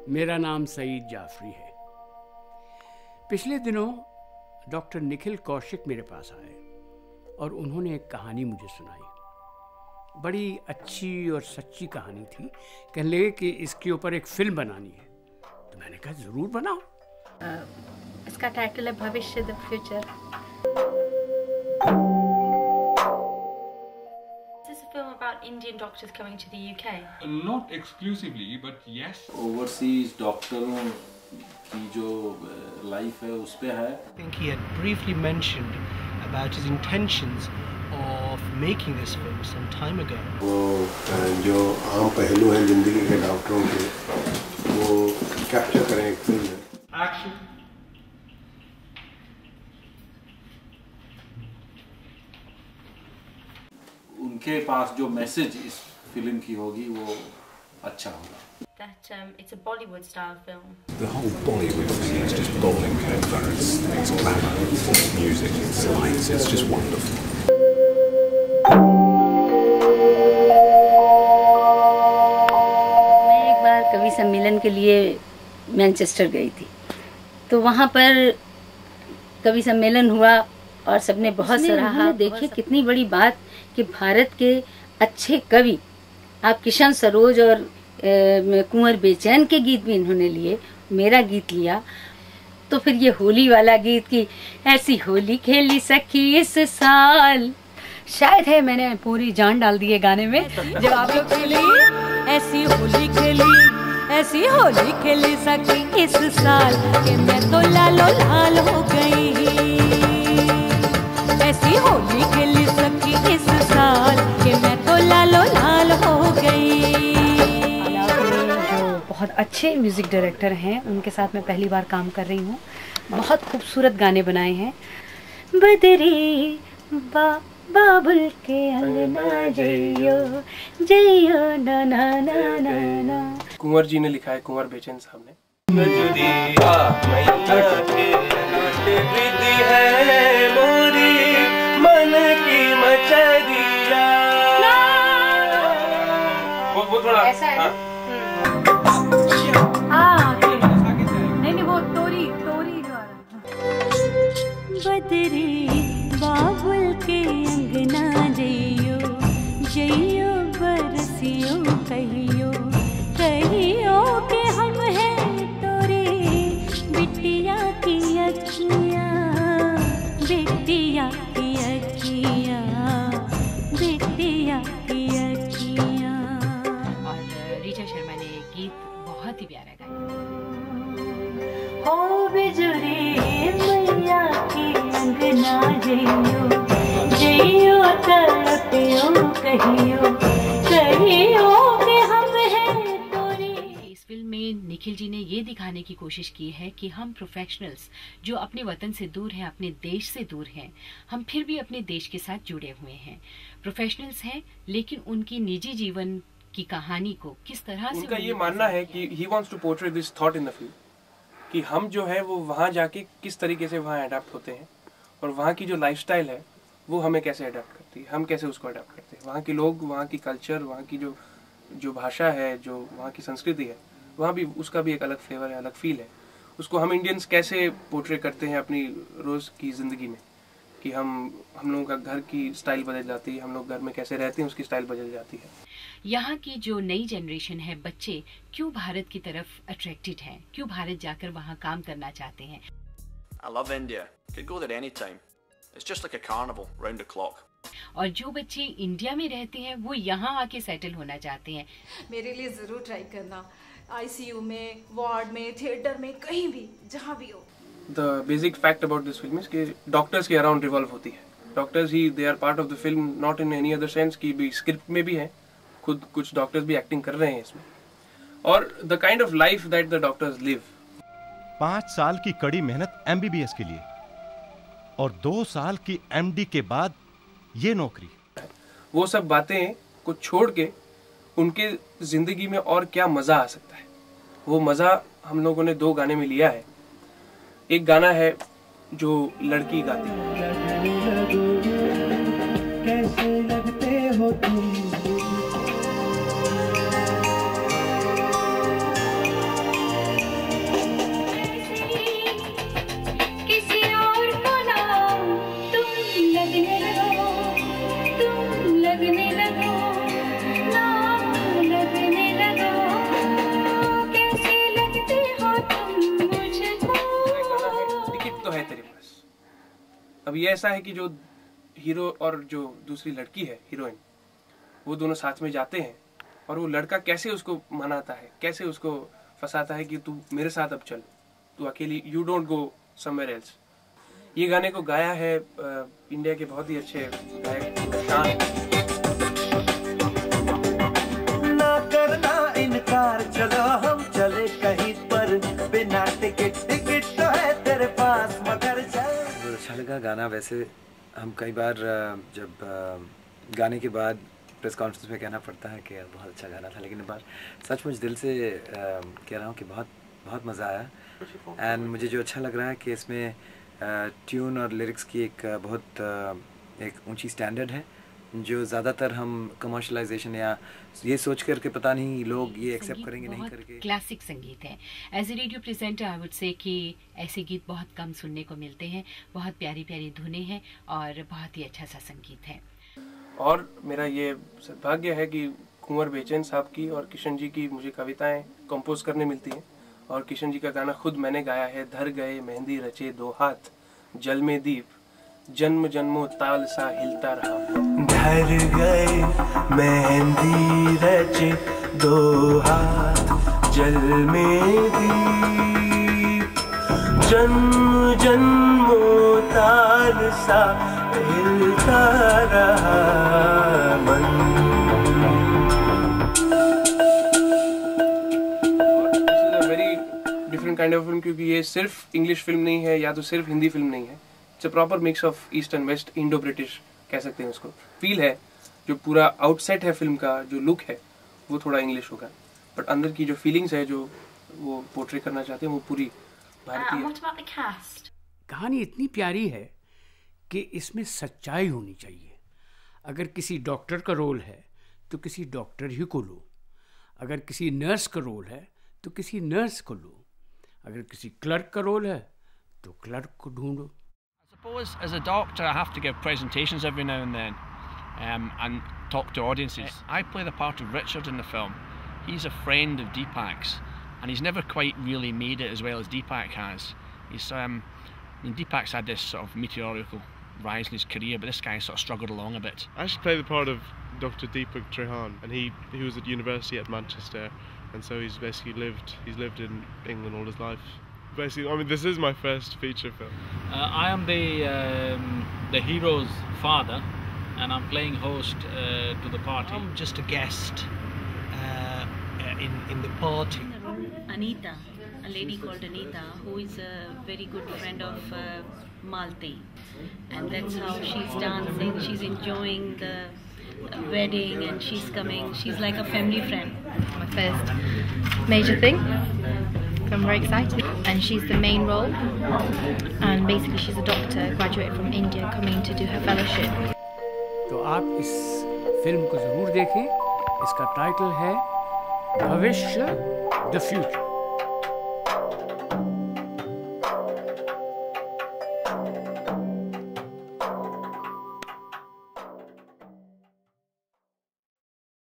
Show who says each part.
Speaker 1: मेरा नाम सईद जाफरी है। पिछले दिनों डॉक्टर निखिल कौशिक मेरे पास आए और उन्होंने एक कहानी मुझे सुनाई। बड़ी अच्छी और सच्ची कहानी थी। कहने लगे कि इसके ऊपर एक फिल्म बनानी है। तो मैंने कहा ज़रूर बनाओ।
Speaker 2: इसका टाइटल है Bhavishya the future. Film about Indian doctors coming to the UK?
Speaker 3: Not exclusively, but yes.
Speaker 4: Overseas doctoroं की जो life है उस पे है.
Speaker 5: I think he had briefly mentioned about his intentions of making this film some time ago.
Speaker 6: वो जो आम पहलू हैं जिंदगी के डॉक्टरों के वो कैप्चर करें एक फिल्म में.
Speaker 3: Action.
Speaker 4: उनके पास जो मैसेज इस फिल्म की होगी वो अच्छा होगा.
Speaker 2: That it's a Bollywood style film.
Speaker 6: The whole Bollywood thing is just bowling over. It's glamour, it's music, it's lights, it's just wonderful.
Speaker 7: मैं एक बार कवि सम्मेलन के लिए मैनचेस्टर गई थी, तो वहाँ पर कवि सम्मेलन हुआ और सबने बहुत सराहा. देखिए कितनी बड़ी बात कि भारत के अच्छे कवि, आप किशन सरोज और कुंवर बेचैन के गीत भी इन्होंने लिए, मेरा गीत लिया. तो फिर ये होली वाला गीत की ऐसी होली खेली सखी इस साल, शायद है मैंने पूरी जान डाल दी है गाने में. जब आप लोग खेली ऐसी होली खेली सखी इस साल कि मैं तो लालो लाल हो गई. ऐसी होली खेली सखी इस साल कि मैं तो लालो लाल हो गई. जो बहुत अच्छे म्यूजिक डायरेक्टर हैं उनके साथ मैं पहली बार काम कर रही हूँ. बहुत खूबसूरत गाने बनाए हैं. बदरी बाबुल के अंगना जइयो जइयो ना ना ना ना ना.
Speaker 5: कुंवर जी ने लिखा है, कुंवर बेचैन साहब ने. मन की मचरिया वो थोड़ा ऐसा है. नहीं वो तोरी
Speaker 7: बदरी बाबुल के अंगना जइयो जइयो बरसियो कहियो कहियो के हम हैं तोरी बिटिया की अखियाँ बिटिया की अखियाँ बिटिया की अखियाँ.
Speaker 8: और रीचा शर्मा ने गीत बहुत ही प्यारा गाया.
Speaker 7: हो बिजुरी मैया की अंगना जइयो जइयो तड़पियो कहियो कहियो के हम हैं तोरी.
Speaker 8: इस फिल्म में निखिल जी ने ये दिखाने की कोशिश की है कि हम प्रोफेशनल्स जो अपने वतन से दूर हैं, अपने देश से दूर हैं, हम फिर भी अपने देश के साथ जुड़े हुए हैं. प्रोफेशनल्स हैं लेकिन उनकी निजी जीवन की कहानी को किस तरह से
Speaker 5: उनका ये मानना है कि he wants to portray this thought in the film कि हम जो है वो वहाँ जाके किस तरीके से वहाँ अडेप्ट होते हैं और वहाँ की जो लाइफस्टाइल है वो हमें कैसे अडेप्ट करती है, हम कैसे उसको अडेप्ट करते हैं. वहाँ के लोग, वहाँ की कल्चर, वहाँ की जो भाषा है, जो वहाँ की संस्कृति है, वहाँ भी उसका भी एक अलग फ्लेवर है, अलग फील है. उसको हम इंडियंस कैसे पोर्ट्रे करते हैं अपनी रोज़ की ज़िंदगी में कि हम लोगों का घर की स्टाइल बदल जाती है, हम लोग घर में कैसे रहते हैं उसकी स्टाइल बदल जाती है.
Speaker 8: यहाँ की जो नई जनरेशन है, बच्चे क्यों भारत की तरफ अट्रैक्टेड हैं, क्यों भारत जाकर वहाँ काम करना चाहते हैं.
Speaker 9: I love India. Could go there any time. It's just like a carnival, round the clock.
Speaker 8: और जो बच्चे इंडिया में रहते हैं वो यहाँ आके सेटल होना चाहते हैं.
Speaker 10: मेरे लिए जरूर ट्राई करना. ICU में, वार्ड में, थिएटर में, कहीं भी, जहाँ भी हो.
Speaker 5: The basic fact about this film is कि डॉक्टर्स के अराउंड रिवॉल्व होती है. डॉक्टर्स ही they are part of the film, not in any other sense कि भी स्क्रिप्ट में भी है, खुद कुछ डॉक्टर्स भी एक्टिंग कर रहे हैं इसमें. और the kind of life that the doctors live.
Speaker 11: 5 साल की कड़ी मेहनत MBBS के लिए और 2 साल की MD के बाद ये नौकरी.
Speaker 5: वो सब बातें को छोड़ के उनके जिंदगी में और क्या मजा आ सकता है, वो मजा हम लोगों ने 2 गाने में लिया है. एक गाना है जो लड़की गाती है. कैसे लगते हो तुम अब ये ऐसा है कि जो हीरो और जो दूसरी लड़की है हीरोइन, वो दोनों साथ में जाते हैं और वो लड़का कैसे उसको मनाता है, कैसे उसको फंसाता है कि तू मेरे साथ अब चल, तू अकेली, you don't go somewhere else. ये गाने को गाया है इंडिया के बहुत ही अच्छे गायक शान।
Speaker 12: ना करना इनकार, चलो हम चले कहीं पर, बिना टिकट तो है तेरे पास मगर चल।
Speaker 13: अच्छा लगा गाना। वैसे हम कई बार जब गाने के बाद प्रेस कॉन्फ्रेंस में कहना पड़ता है कि बहुत अच्छा गाना था, लेकिन इस बार सचमुच दिल से कह रहा हूँ कि बहुत बहुत मज़ा आया। एंड मुझे जो अच्छा लग रहा है कि इसमें ट्यून और लिरिक्स की एक बहुत एक ऊंची स्टैंडर्ड है, जो ज़्यादातर हम कमर्शलाइजेशन या ये सोच करके पता नहीं लोग ये एक्सेप्ट करेंगे नहीं करके।
Speaker 8: क्लासिक संगीत है। As a radio presenter I would say कि ऐसे गीत बहुत कम सुनने को मिलते हैं। बहुत प्यारी प्यारी धुनें हैं और बहुत ही अच्छा सा संगीत है।
Speaker 5: और मेरा ये सौभाग्य है कि कुंवर बेचैन साहब की और किशन जी की मुझे कविताएं कंपोज करने मिलती हैं, और किशन जी का गाना खुद मैंने गाया है। धर गए मेहंदी रचे दो हाथ, जल में दीप, जन्म जन्मों ताल सा हिलता रहा।
Speaker 12: धर गए मेहंदी रचे दो हाथ, जल में दीप, जन्म जन्मों ताल सा हिलता रहा मन।
Speaker 5: डिफरेंट काइंड ऑफ फिल्म, क्योंकि ये सिर्फ इंग्लिश फिल्म नहीं है या तो सिर्फ हिंदी फिल्म नहीं है। It's a proper mix of east and west, Indo British कह सकते हैं उसको। फील है जो पूरा आउटसेट है फिल्म का, जो लुक है वो थोड़ा इंग्लिश होगा, बट अंदर की जो फीलिंग्स है जो वो पोर्ट्रे करना चाहते हैं वो पूरी भारतीय।
Speaker 1: कहानी इतनी प्यारी है कि इसमें सच्चाई होनी चाहिए। अगर किसी डॉक्टर का रोल है तो किसी डॉक्टर ही को लो, अगर किसी नर्स का रोल है तो किसी नर्स को लो, अगर किसी क्लर्क का रोल है तो क्लर्क को ढूंढो।
Speaker 14: I suppose as a doctor I have to give presentations every now and then and talk to audiences. I play the part of Richard in the film. He's a friend of Deepak's and he's never quite really made it as well as Deepak has. He's Deepak's had this sort of meteorical rise in his career, but this guy sort of struggled along a bit.
Speaker 15: I actually play the part of Dr. Deepak Trehan, and he was at university at Manchester, and so he's lived in England all his life. Basically, I mean, this is my first feature film.
Speaker 16: I am the hero's father, and I'm playing host to the party.
Speaker 17: I'm just a guest in the party.
Speaker 7: Anita, a lady called Anita, who is a very good friend of Malte, and that's how she's dancing. She's enjoying the wedding, and she's coming. She's like a family friend.
Speaker 2: My first major thing. I'm very excited, and she's the main role, and basically she's a doctor, graduated from India, coming to do her fellowship.
Speaker 1: तो आप इस film को ज़रूर देखें। इसका title है Bhavishya the future.